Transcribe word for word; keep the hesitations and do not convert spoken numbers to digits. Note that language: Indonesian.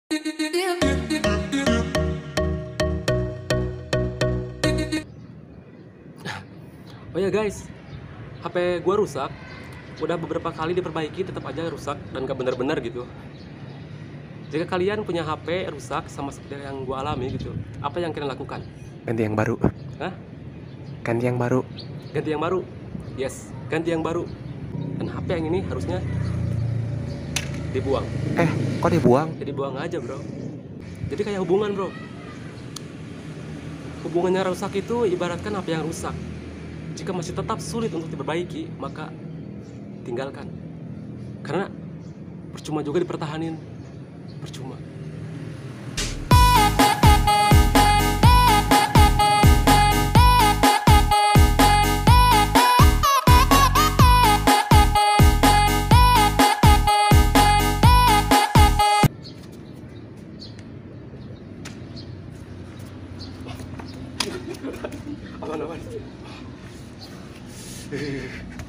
Oh ya guys, H P gua rusak. Udah beberapa kali diperbaiki, tetap aja rusak dan gak benar-benar gitu. Jika kalian punya H P rusak sama seperti yang gua alami gitu, apa yang kalian lakukan? Ganti yang baru. Hah? Ganti yang baru. Ganti yang baru? Yes, ganti yang baru. Dan H P yang ini harusnya dibuang. Eh, kok dibuang? Jadi buang aja bro. Jadi kayak hubungan bro. Hubungannya rusak itu ibaratkan H P yang rusak. Jika masih tetap sulit untuk diperbaiki, maka tinggalkan. Karena percuma juga dipertahanin. Percuma. Aman, aman.